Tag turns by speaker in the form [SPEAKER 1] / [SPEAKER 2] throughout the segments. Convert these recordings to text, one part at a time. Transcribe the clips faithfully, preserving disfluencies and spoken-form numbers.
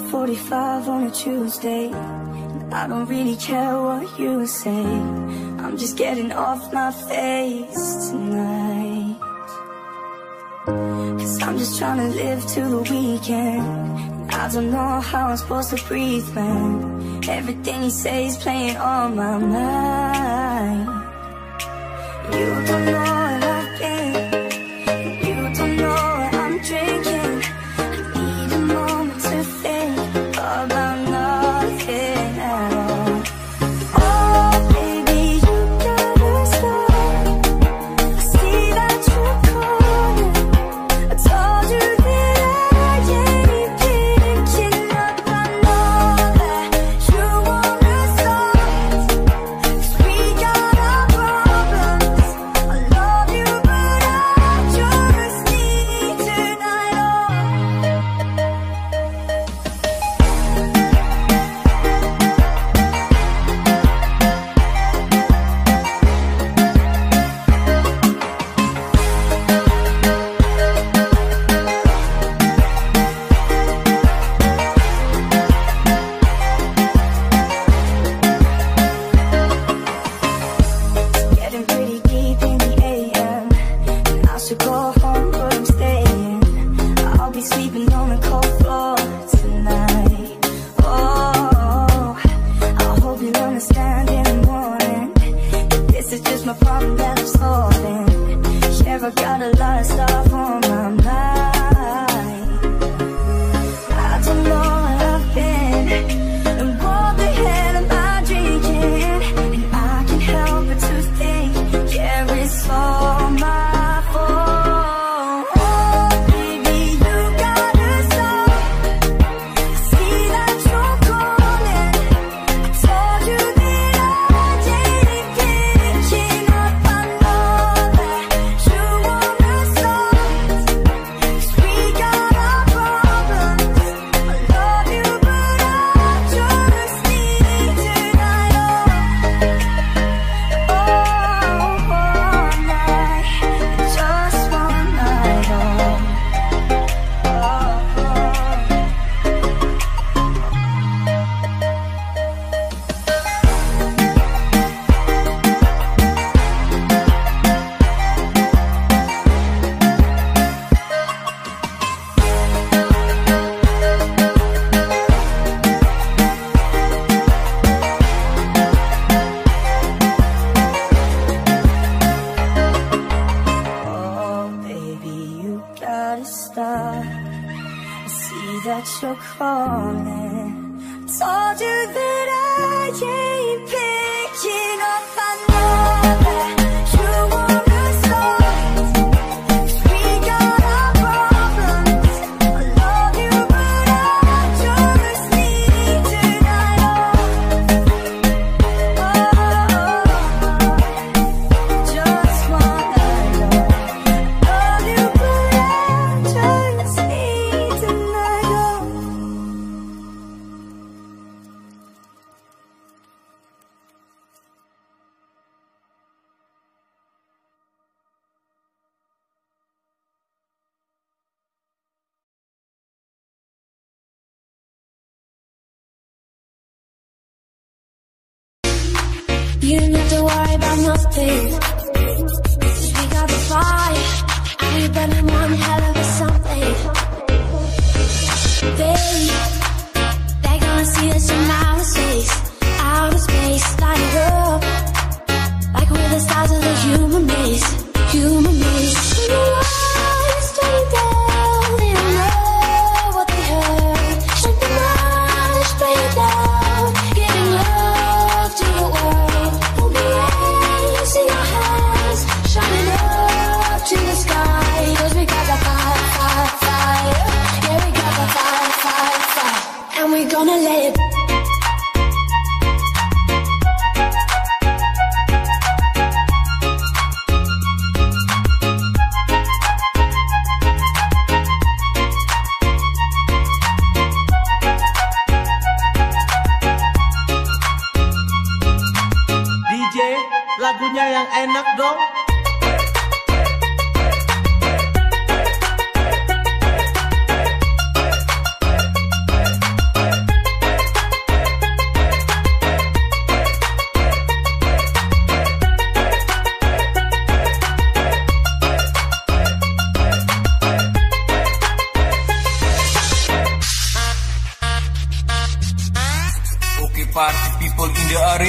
[SPEAKER 1] forty-five on a Tuesday. I don't really care what you say. I'm just getting off my face tonight. Cause I'm just trying to live till the weekend. I don't know how I'm supposed to breathe when everything you say is playing on my mind. You don't know what I've been, you don't know what I'm drinking. I need a moment to think about nothing at all. Oh baby, you gotta stop. I see that you're calling. I told you that I ain't picking up. I know that you wanna stop. Cause we got our problems. I love you but I just need tonight off. Getting pretty deep in the A M, and I should go home but I'm staying. I'll be sleeping on the cold floor tonight. Oh, I hope you'll understand in the morning that this is just my problem that I'm solving. Yeah, I got a lot of stuff on my mind. I don't know what I've been, and what the hell am I drinking? And I can't help but to think, yeah, it's all my fault. Oh, baby, you gotta stop. I see that you're calling. I told you that I ain't picking up. I know that you wanna stop. Cause we got our problems. I love you but I just need tonight off. Oh, one night, just one night off. Oh, baby, you gotta stop. I see that you're calling. Told you that I ain't picking up. I know that you wanna stop. Cause we got our problems. I love you but I just need tonight off. Oh, just one night off. Love you but I just need tonight off.
[SPEAKER 2] You don't have to worry about nothing, 'cause we got the fire, and we burning one hell of a something. They, they're gonna see us from outer space, outer space, light up, like we're the stars of the human race, human race. And the lights turn down, they don't know what they heard. Shake the lights, play it down, giving love to the world. Hold the rays in your hands, shining up to the sky. 'Cause we got the fire, fire, fire. Yeah, we got the fire, fire, fire. And we're gonna let it.
[SPEAKER 3] D J, lagunya yang enak dong.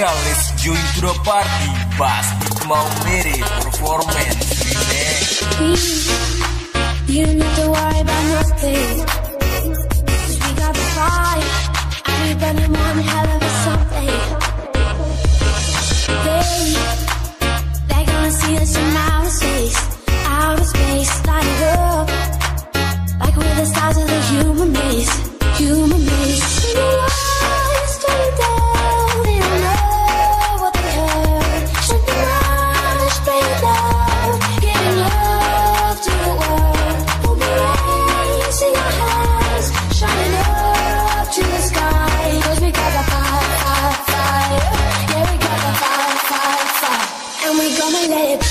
[SPEAKER 4] Girl, let's join to the party. Pasti mau mirip performance remix.
[SPEAKER 2] You don't need to worry about nothing, 'cause we got the fire. I'll be burning one hell of a something. They, they're gonna see us from outer space, outer space, light it up like we're the stars of the human race, human race. In the lights turn down, they don't know what they heard. Shut the light, spread it loud, giving love to the world. Hold me raise in your hands, shining up to the sky. 'Cause we got the fire, fire, fire. Yeah, we got the fire, fire, fire. And we gonna let it.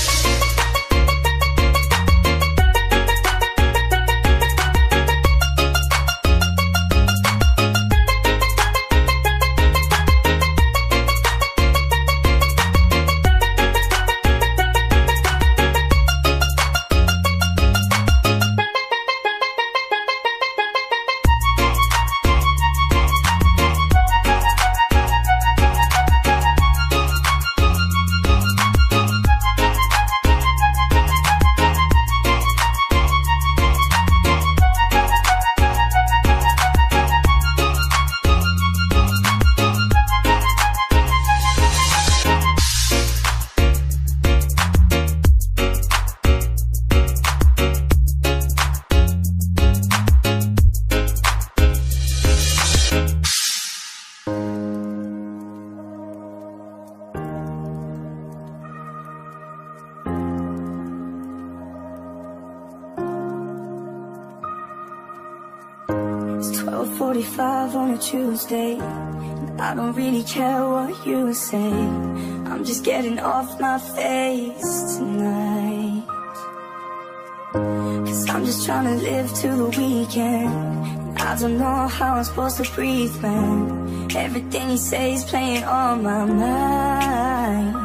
[SPEAKER 1] twelve forty-five on a Tuesday, and I don't really care what you say. I'm just getting off my face tonight, 'cause I'm just trying to live till the weekend. And I don't know how I'm supposed to breathe when everything you say is playing on my mind.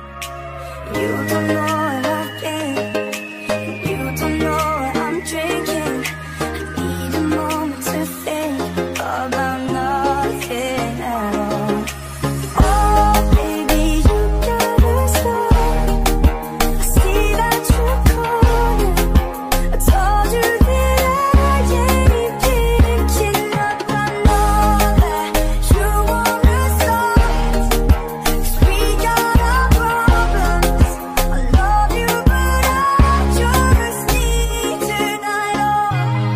[SPEAKER 1] You don't know what I've been, and you don't know what I'm drinking. I need a moment to think about nothing at all. Oh baby, you gotta stop. I see that you're calling. I told you that I ain't picking up. I know that you wanna stop, 'cause we got our problems. I love you, but I just need tonight off.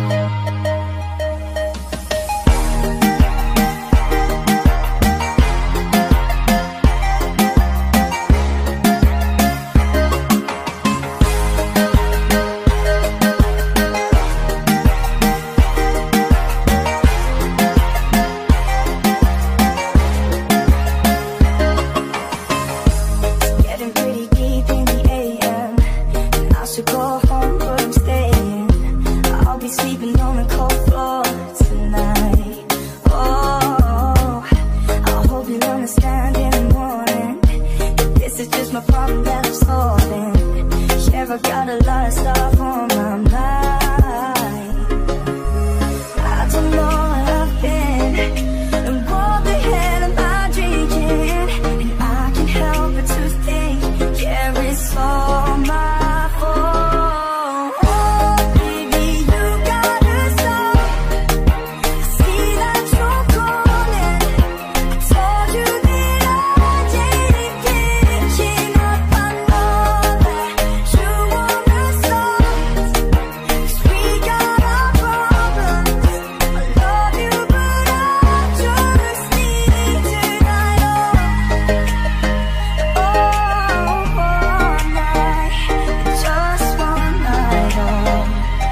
[SPEAKER 1] Getting pretty deep in the A M, and I should go home, but I'm staying. I'll be sleeping on the cold floor tonight. Oh, I hope you'll understand in the morning that this is just my problem that I'm solving. Yeah, I got a lot of stuff on my mind. I don't know what I've been, and what the hell am I drinking? And I can't help but to think, yeah, it's all my fault. Oh baby, you gotta stop. I see that you're calling. I told you that I ain't picking up. I know that you wanna stop, 'cause we got our problems. I love you, but I just need tonight off. Oh, one night, just one night off.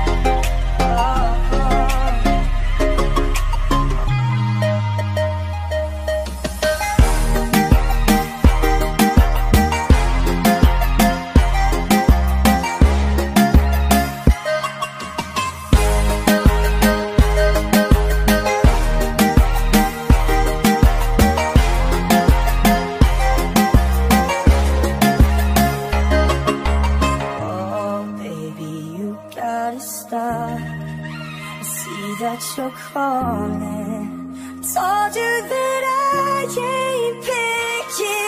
[SPEAKER 1] Oh baby, you gotta stop. I see that you're calling. Told you that I ain't picking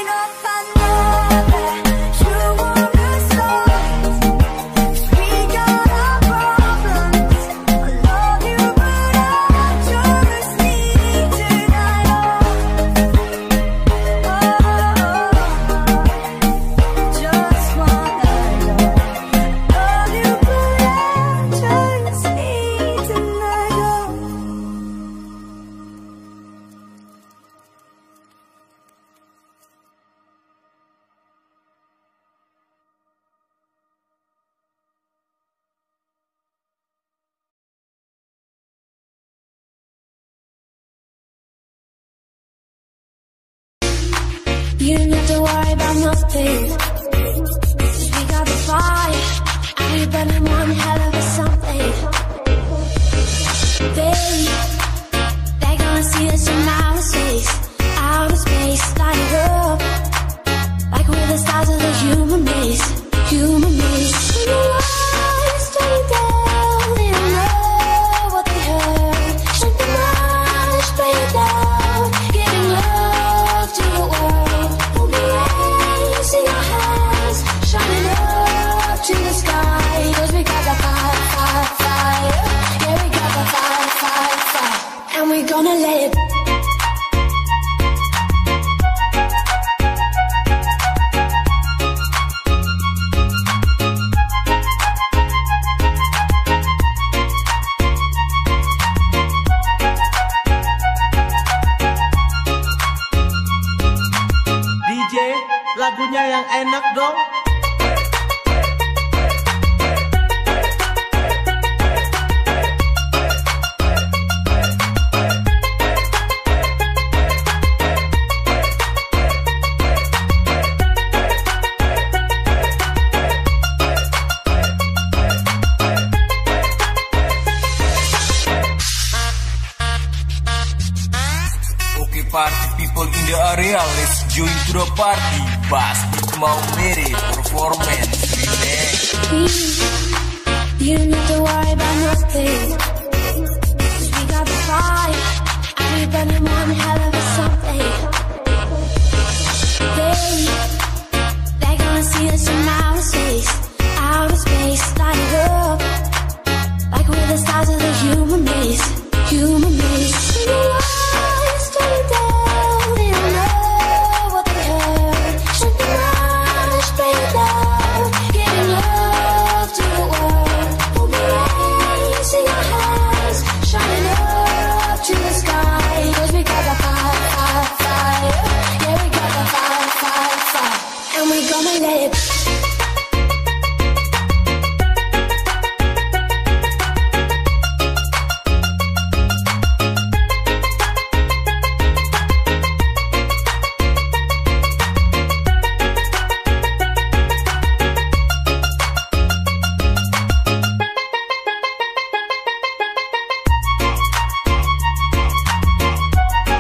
[SPEAKER 2] You don't have to worry about nothing, 'cause we got the fire, and we burning one hell of a something. They, they're gonna see us from outer space, outer space, light it up, like we're the stars of the human race, human race. When the lights turn down, they don't know what they heard. Shut the noise, play it down, giving love to the world. We'll be raising our hands, shining up to the sky, 'cause we got the fire, fire, fire. Yeah, we got the fire, fire, fire, and we're gonna let it.
[SPEAKER 3] D J, lagunya yang enak dong.
[SPEAKER 4] Okay, party people in the area, let's join to the party. Bass Beat Maumere performance remix.
[SPEAKER 2] You don't have to worry about nothing, 'cause we got the fire, and we burning one hell of a something. They, they're gonna see us from outer space, outer space, light it up, like we're the stars of the human race, human